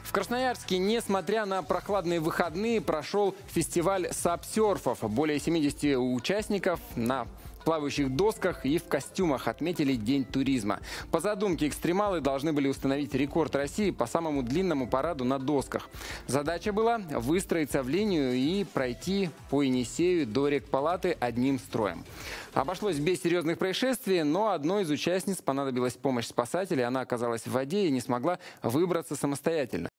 В Красноярске, несмотря на прохладные выходные, прошел фестиваль сапсерфов. Более 70 участников на плавающих досках и в костюмах отметили День туризма. По задумке, экстремалы должны были установить рекорд России по самому длинному параду на досках. Задача была выстроиться в линию и пройти по Енисею до Рекпалаты одним строем. Обошлось без серьезных происшествий, но одной из участниц понадобилась помощь спасателей. Она оказалась в воде и не смогла выбраться самостоятельно.